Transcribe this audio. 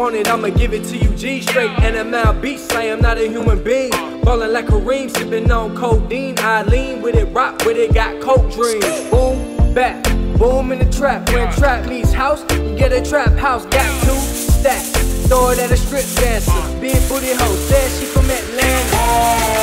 want it, I'ma give it to you G straight. NML beats, I am not a human being. Ballin' like Kareem, sippin' on codeine. I lean with it, rock with it, got coke dreams. Boom, back, boom in the trap. When trap meets house, you get a trap house. Got 2 stacks, throw it at a strip dancer. Big booty hoe, said she from Atlanta.